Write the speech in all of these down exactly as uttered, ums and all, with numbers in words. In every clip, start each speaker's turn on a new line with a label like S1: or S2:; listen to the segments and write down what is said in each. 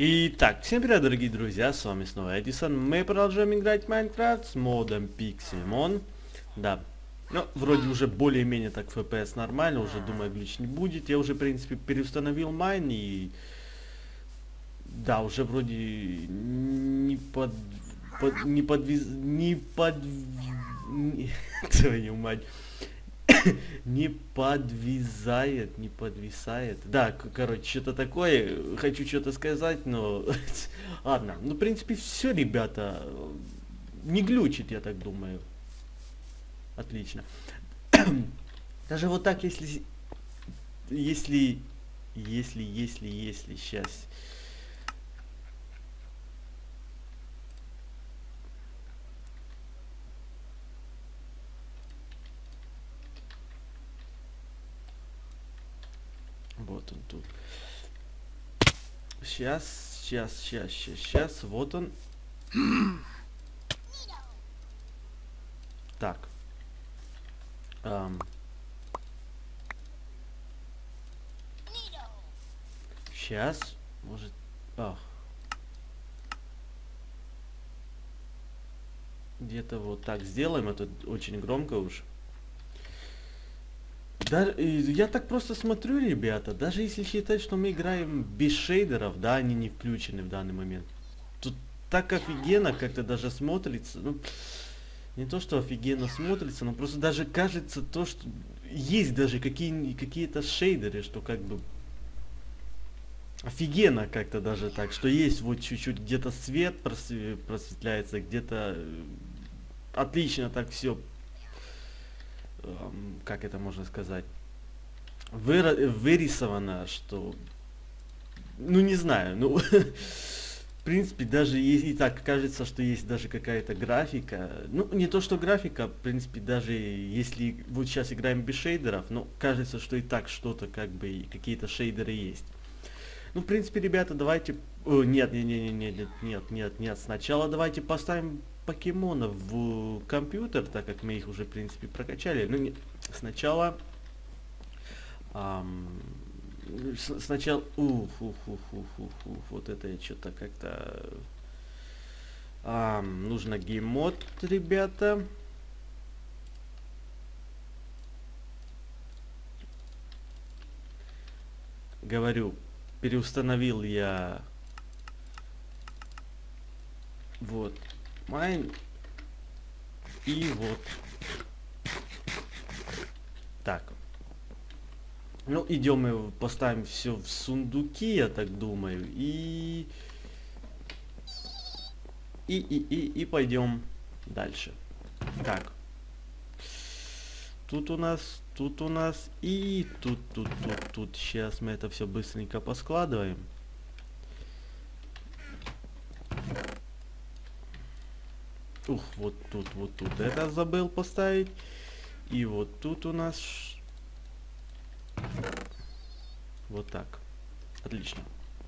S1: Итак, всем привет, дорогие друзья, с вами снова Эдисон. Мы продолжаем играть в Майнкрафт с модом Pixelmon. Да, ну, вроде уже более-менее так эф пи эс нормально, уже думаю, глич не будет. Я уже, в принципе, переустановил майн и... Да, уже вроде не под... под не подвиз... не под... не- Твою мать. Не подвисает, не подвисает. Да, к- короче, что-то такое. Хочу что-то сказать, но... Ладно. Ну, в принципе, все, ребята. Не глючит, я так думаю. Отлично. Даже вот так, если... Если... Если, если, если... Сейчас... Вот он тут. Сейчас, сейчас, сейчас, сейчас, сейчас. Вот он. Так. Ам. Сейчас. Может... Ах. Где-то вот так сделаем. Это очень громко уж. Да, э, я так просто смотрю, ребята. Даже если считать, что мы играем без шейдеров, да, они не включены в данный момент. Тут так офигенно как-то даже смотрится. Ну, не то, что офигенно смотрится, но просто даже кажется то, что есть даже какие, какие-то шейдеры, что как бы офигенно как-то даже так, что есть вот чуть-чуть где-то свет просве- просветляется, где-то э, отлично так все, как это можно сказать, выра- вырисовано, что, ну не знаю, ну в принципе даже и, и так кажется, что есть даже какая-то графика, ну не то что графика, в принципе даже если вот сейчас играем без шейдеров, но кажется, что и так что-то как бы и какие-то шейдеры есть. Ну, в принципе, ребята, давайте... О, нет, нет, нет, нет, нет, нет, нет, нет. Сначала давайте поставим покемонов в компьютер, так как мы их уже, в принципе, прокачали. Ну, нет, сначала... ам, с- сначала... Уф, уф, уф, уф, уф, уф, вот это я что-то как-то... ам, нужно гейммод, ребята. Говорю, переустановил я... Вот. Майн. И вот. Так. Ну, идем и поставим все в сундуки, я так думаю. И... И, и, и, и пойдем дальше. Так. Тут у нас, тут у нас, и тут, тут, тут, тут. Сейчас мы это все быстренько поскладываем. Ух, вот тут, вот тут это забыл поставить. И вот тут у нас... Вот так. Отлично.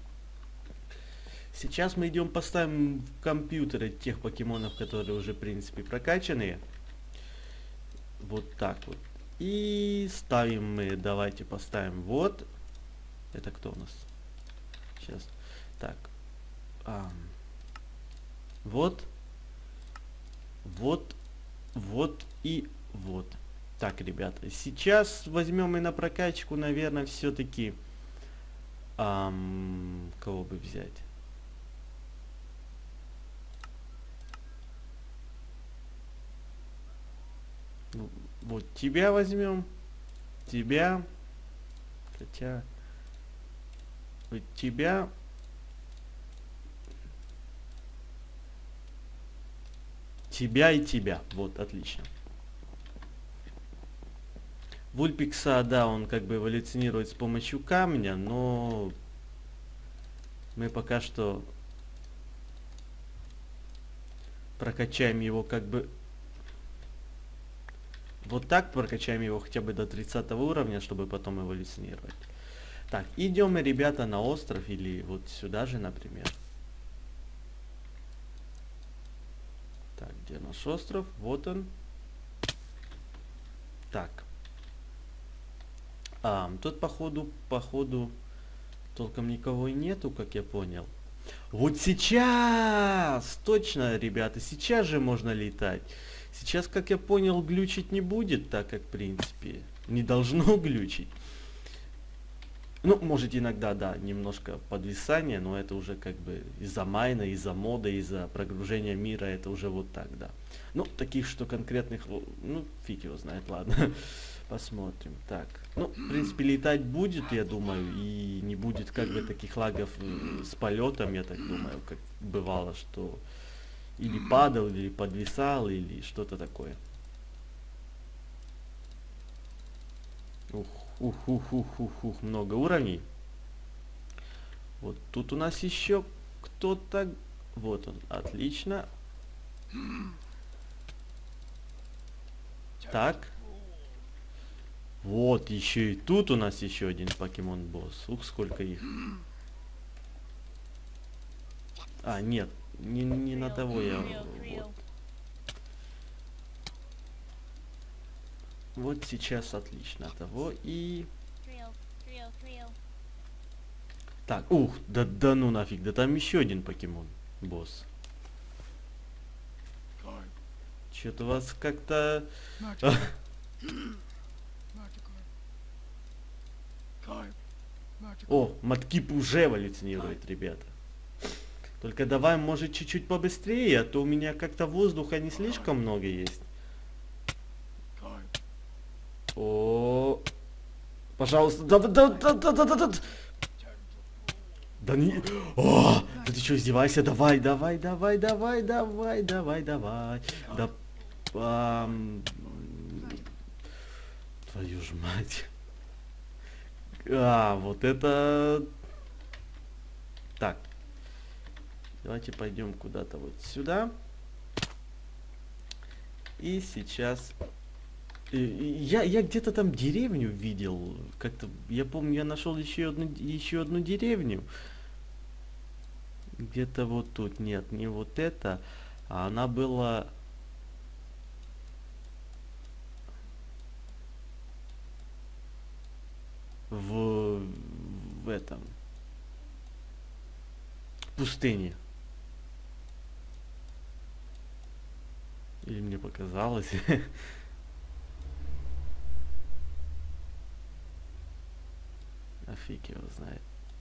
S1: Сейчас мы идем поставим в компьютеры тех покемонов, которые уже, в принципе, прокачанные. Вот так вот. И ставим мы, давайте поставим вот. Это кто у нас? Сейчас. Так. Ам. Вот. Вот. Вот и вот. Так, ребята. Сейчас возьмем и на прокачку, наверное, все-таки... Ам, кого бы взять? Ну, вот тебя возьмем. Тебя. Хотя... Вот тебя. Тебя и тебя. Вот, отлично. Вульпикса, да, он как бы эволюционирует с помощью камня, но мы пока что прокачаем его как бы... Вот так прокачаем его хотя бы до тридцатого уровня, чтобы потом эволюционировать. Так, идем мы, ребята, на остров или вот сюда же, например. Так, где наш остров? Вот он. Так. А, тут походу, походу, толком никого и нету, как я понял. Вот сейчас! Точно, ребята, сейчас же можно летать. Сейчас, как я понял, глючить не будет, так как, в принципе, не должно глючить. Ну, может иногда, да, немножко подвисание, но это уже как бы из-за майна, из-за мода, из-за прогружения мира, это уже вот так, да. Ну, таких, что конкретных, ну, фиг его знает, ладно. Посмотрим. Так, ну, в принципе, летать будет, я думаю, и не будет как бы таких лагов э, с полетом, я так думаю, как бывало, что или падал, или подвисал, или что-то такое. Ух, ух, ух, ух, ух, ух, много уровней. Вот тут у нас еще кто-то. Вот он, отлично. Так. Вот, еще и тут у нас еще один покемон босс. Ух, сколько их. А, нет, не, не на того я. Вот. Вот сейчас отлично того и... Так, ух, да, да ну нафиг, да там еще один покемон босс. Что-то у вас как-то... О, Маткип уже эволюционирует, ребята. Только давай, может, чуть-чуть побыстрее, а то у меня как-то воздуха не слишком много есть. О, пожалуйста, да, да, да, да, да, да, да. Да не... О, да ты что, издевайся? Давай, давай, давай, давай, давай, давай, давай. Да... Ам... Твою ж мать. А, вот это... Так. Давайте пойдем куда-то вот сюда. И сейчас... Я, я где-то там деревню видел. Как-то, я помню, я нашел еще одну, еще одну деревню. Где-то вот тут. Нет, не вот это. А она была... В, в этом... пустыне. Или мне показалось. А фиг его знает.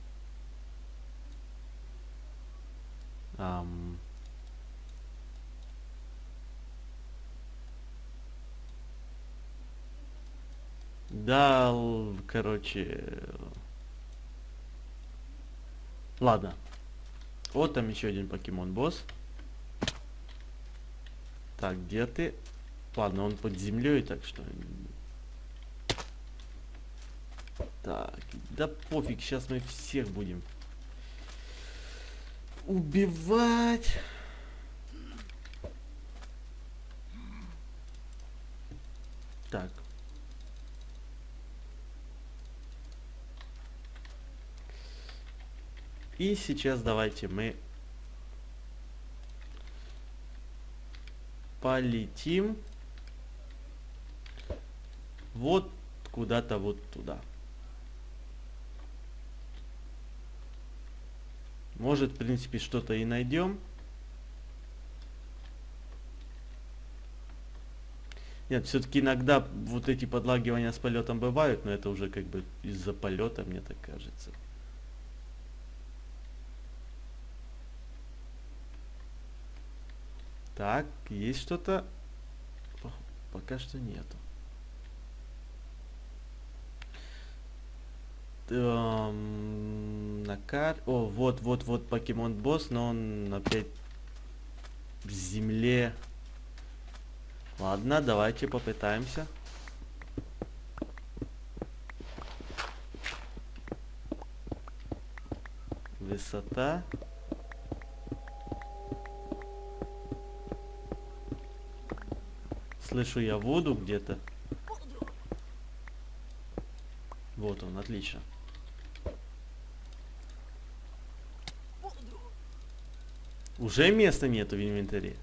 S1: Ам... Да, л- короче... Ладно. Вот там еще один покемон босс. Так, где ты? Ладно, он под землей, так что... Так, да пофиг, сейчас мы всех будем убивать. Так. И сейчас давайте мы полетим вот куда-то вот туда. Может, в принципе, что-то и найдем. Нет, все-таки иногда вот эти подлагивания с полетом бывают, но это уже как бы из-за полета, мне так кажется. Так, есть что-то? Пока что нету. Эм, на кар... О, вот, вот, вот покемон босс, но он опять в земле. Ладно, давайте попытаемся. Высота. Слышу я воду где-то. Вот он, отлично. Уже места нету в инвентаре.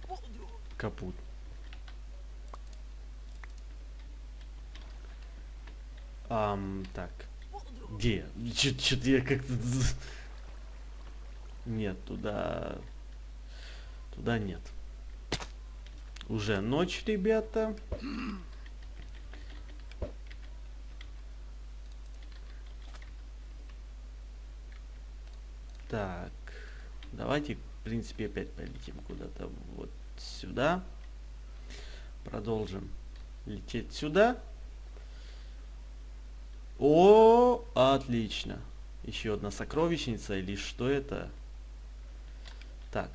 S1: Капут. Ам, так. Где? Чё-то я как-то... Нет, туда... Туда нет. Уже ночь, ребята. Так. Давайте, в принципе, опять полетим куда-то вот сюда. Продолжим лететь сюда. О, отлично. Еще одна сокровищница или что это? Так.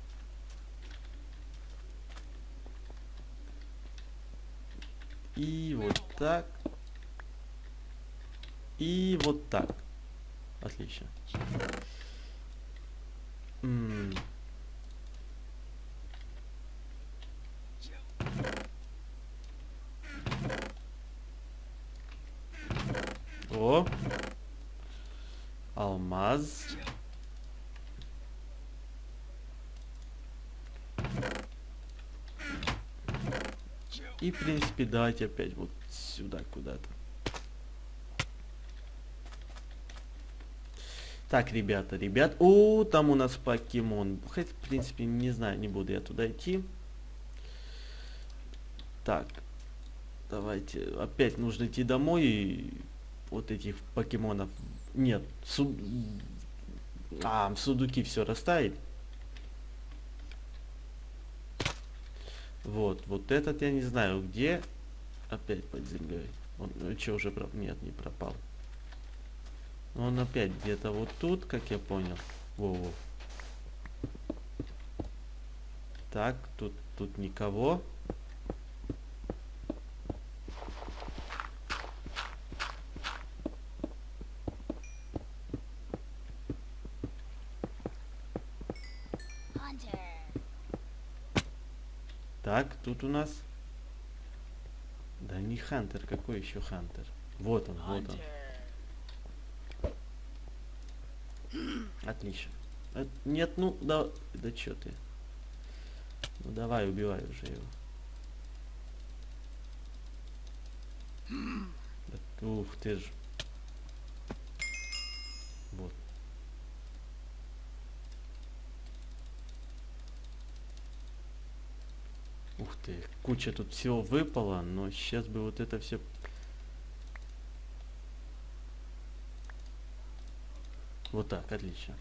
S1: И вот так. И вот так. Отлично. М. О. Алмаз. И, в принципе, давайте опять вот сюда куда-то. Так, ребята, ребят. О, там у нас покемон. Хотя, в принципе, не знаю, не буду я туда идти. Так. Давайте. Опять нужно идти домой и вот этих покемонов. Нет. Су... А, сундуки все расставить. Вот, вот этот я не знаю где. Опять под землей. Он что уже пропал? Нет, не пропал. Он опять где-то вот тут, как я понял. Во-во. Так, тут, тут никого. Так, тут у нас... Да не Хантер, какой еще Хантер? Вот он, вот он. Отлично. А, нет, ну, да, да чё ты? Ну давай, убивай уже его. Да, ух ты ж. Вот. Ух ты, куча тут всего выпало, но сейчас бы вот это все... Вот так, отлично.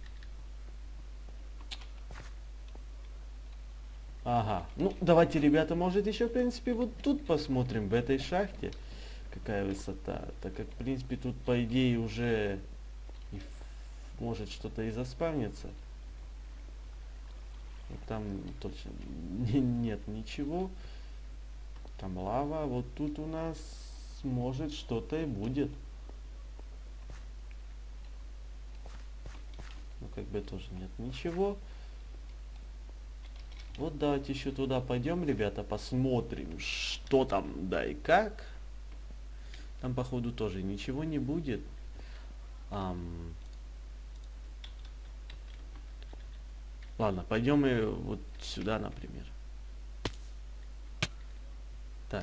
S1: Ага, ну давайте, ребята, может еще, в принципе, вот тут посмотрим, в этой шахте, какая высота. Так как, в принципе, тут, по идее, уже и может что-то и заспавнится. Вот там точно нет ничего. Там лава, вот тут у нас может что-то и будет. Ну, как бы тоже нет ничего. Вот давайте еще туда пойдем, ребята, посмотрим, что там, да и как. Там, походу, тоже ничего не будет. Ам... Ладно, пойдем и вот сюда, например. Так.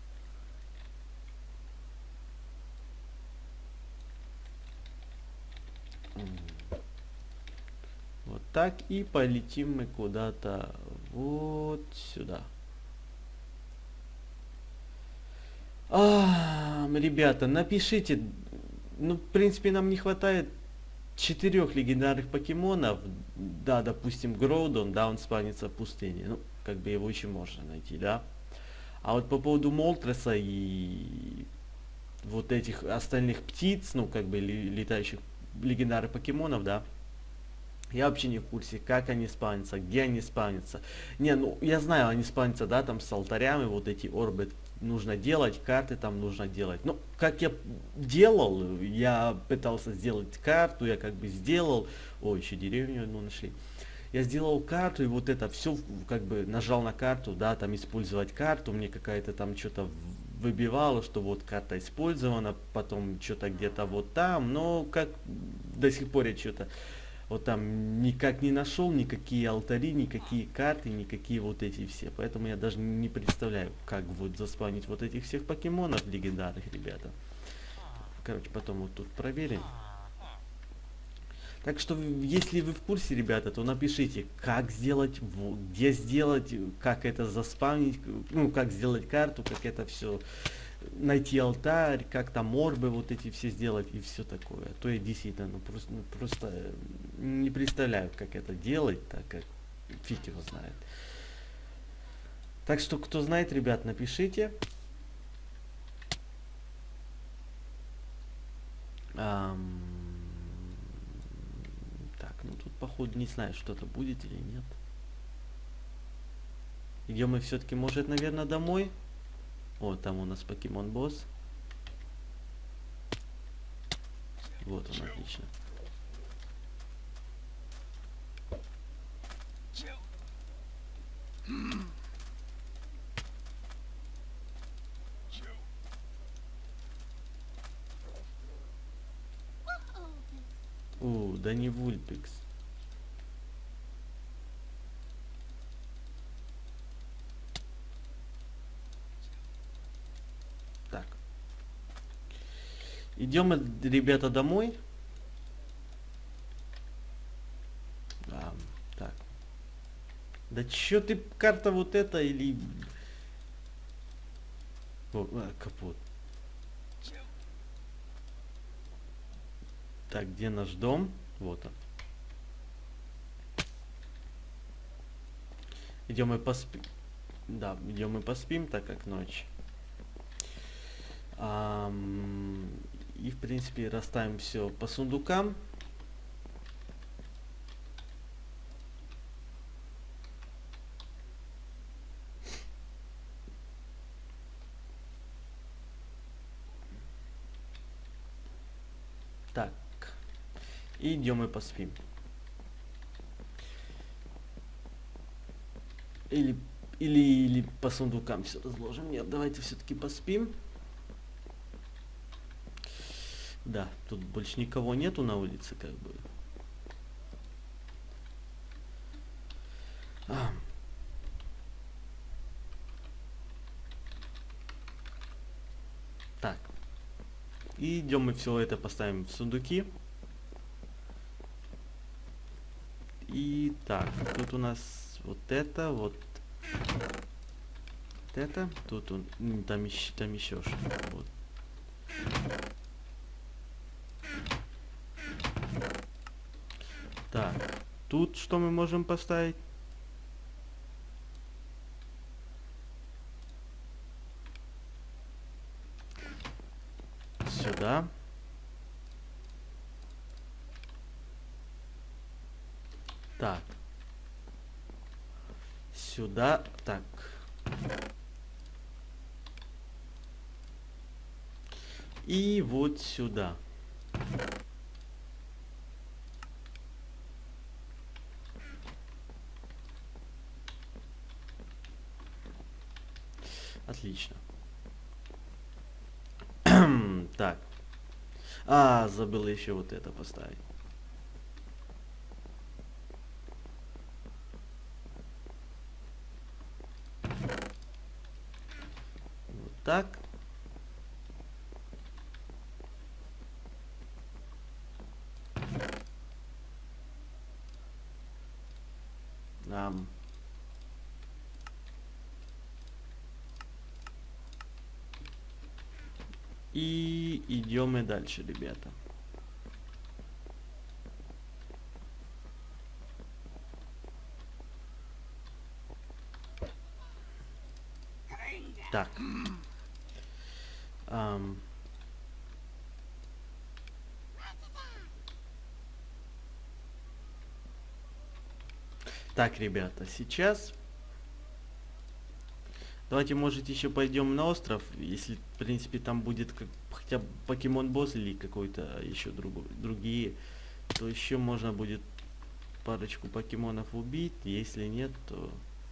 S1: Вот так, и полетим мы куда-то вот сюда. А, ребята, напишите. Ну, в принципе, нам не хватает четырех легендарных покемонов. Да, допустим, Гроудон, да, он спавнится в пустыне. Ну, как бы его еще можно найти, да. А вот по поводу Молтреса и вот этих остальных птиц, ну, как бы летающих легендарных покемонов, да, я вообще не в курсе, как они спавнятся, где они спавнятся. Не, ну, я знаю, они спавнятся, да, там с алтарями, вот эти орбы нужно делать, карты там нужно делать. Ну, как я делал, я пытался сделать карту, я как бы сделал, о, еще деревню одну нашли. Я сделал карту, и вот это все, как бы, нажал на карту, да, там использовать карту, мне какая-то там что-то выбивало, что вот карта использована, потом что-то где-то вот там, но как до сих пор я что-то вот там никак не нашел, никакие алтари, никакие карты, никакие вот эти все. Поэтому я даже не представляю, как вот заспавнить вот этих всех покемонов легендарных, ребята. короче, потом вот тут проверим. Так что, если вы в курсе, ребята, то напишите, как сделать, где сделать, как это заспавнить, ну, как сделать карту, как это все, найти алтарь, как там морбы вот эти все сделать и все такое. То я действительно, ну, просто, ну, просто не представляю, как это делать, так как фиг его знает. Так что, кто знает, ребят, напишите. Ам... Так, ну тут, походу, не знаю, что-то будет или нет. Идем мы все-таки, может, наверное, домой. О, там у нас покемон босс. Вот он, отлично. У, да не Вульпикс. Так. Идем, ребята, домой. А, так. Да чё ты, карта вот эта или... О, а, капот. Так, где наш дом? Вот он. Идем мы поспим. Да, идем мы поспим, так как ночь. Ам, и в принципе расставим все по сундукам. Так. И идем мы поспим. Или, или, или по сундукам все разложим. Нет, давайте все-таки поспим. Да, тут больше никого нету на улице, как бы. А. Так. И идем мы все это поставим в сундуки. И так, тут у нас вот это, вот, вот это, тут он, там еще, там еще что-то, вот. Так, тут что мы можем поставить? Сюда. Так. Сюда. Так. И вот сюда. Отлично. Так. А, забыл еще вот это поставить. Вот так. Um. И идем мы дальше, ребята. Так. Um. Так, ребята, сейчас давайте, может, еще пойдем на остров, если, в принципе, там будет как, хотя бы покемон-босс или какой-то еще другой, другие, то еще можно будет парочку покемонов убить, если нет, то...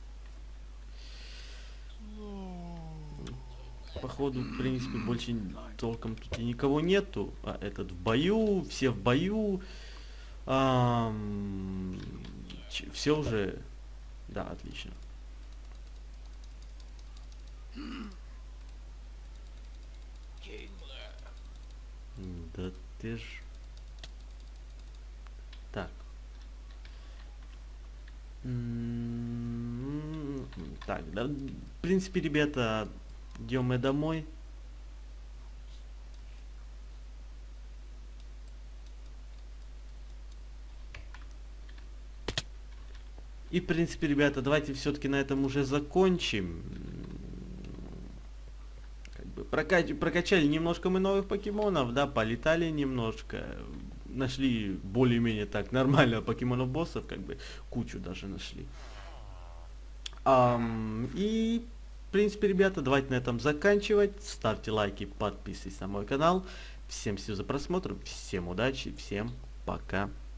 S1: Походу, в принципе, больше толком тут и никого нету, а этот в бою, все в бою, ам... все уже, да, отлично. да ты ж... Так. М, Так, да, в принципе, ребята, идем мы домой. И, в принципе, ребята, давайте все-таки на этом уже закончим. Как бы прокач- прокачали немножко мы новых покемонов, да, полетали немножко. Нашли более-менее так нормально покемонов-боссов, как бы кучу даже нашли. Ам, и, в принципе, ребята, давайте на этом заканчивать. Ставьте лайки, подписывайтесь на мой канал. Всем спасибо за просмотр, всем удачи, всем пока.